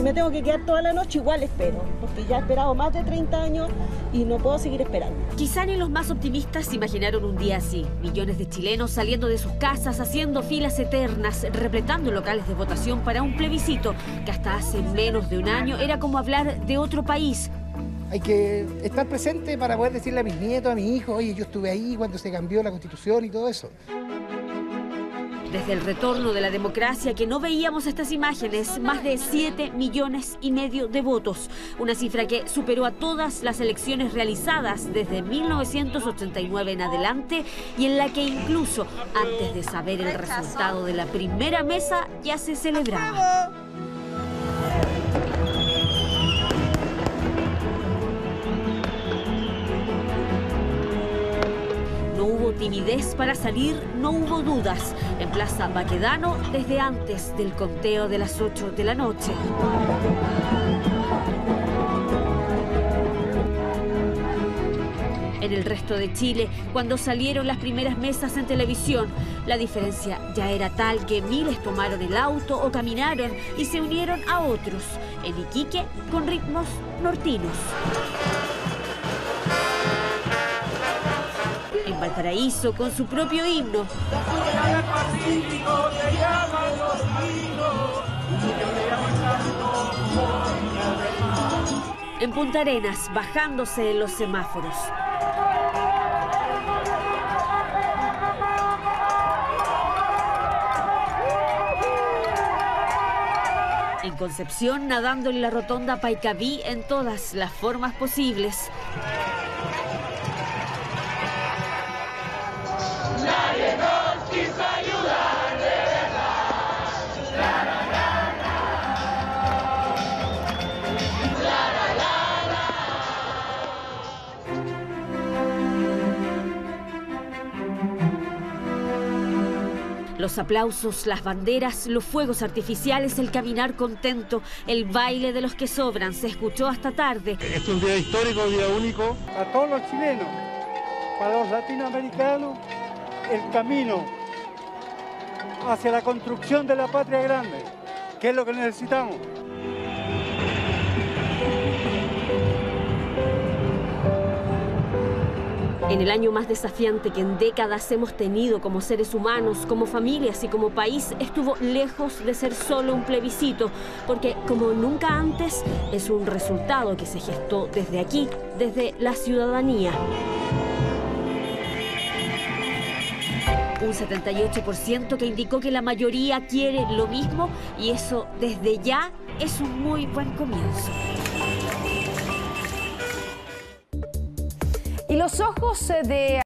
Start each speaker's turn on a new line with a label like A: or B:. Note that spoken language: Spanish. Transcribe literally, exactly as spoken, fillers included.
A: me tengo que quedar toda la noche, igual espero, porque ya he esperado más de treinta años y no puedo seguir esperando.
B: Quizá ni los más optimistas imaginaron un día así. Millones de chilenos saliendo de sus casas, haciendo filas eternas, repletando locales de votación para un plebiscito que hasta hace menos de un año era como hablar de otro país.
C: Hay que estar presente para poder decirle a mis nietos, a mis hijos, oye, yo estuve ahí cuando se cambió la Constitución y todo eso.
B: Desde el retorno de la democracia que no veíamos estas imágenes, más de siete millones y medio de votos. Una cifra que superó a todas las elecciones realizadas desde mil novecientos ochenta y nueve en adelante y en la que incluso antes de saber el resultado de la primera mesa ya se celebraba. No hubo timidez para salir, no hubo dudas. En Plaza Baquedano, desde antes del conteo de las ocho de la noche. En el resto de Chile, cuando salieron las primeras mesas en televisión, la diferencia ya era tal que miles tomaron el auto o caminaron y se unieron a otros. En Iquique, con ritmos nortinos. En Valparaíso, con su propio himno. En Punta Arenas, bajándose en los semáforos. En Concepción, nadando en la rotonda Paicaví en todas las formas posibles.
D: Nadie nos quiso ayudar de verdad. La, la, la, la. La, la, la, la.
B: Los aplausos, las banderas, los fuegos artificiales, el caminar contento, el baile de los que sobran, se escuchó hasta tarde.
E: Es un día histórico, un día único.
F: A todos los chilenos, para los latinoamericanos, el camino hacia la construcción de la patria grande, que es lo que necesitamos.
B: En el año más desafiante que en décadas hemos tenido como seres humanos, como familias y como país, estuvo lejos de ser solo un plebiscito, porque como nunca antes es un resultado que se gestó desde aquí, desde la ciudadanía. Un setenta y ocho por ciento que indicó que la mayoría quiere lo mismo y eso desde ya es un muy buen comienzo.
G: Y los ojos de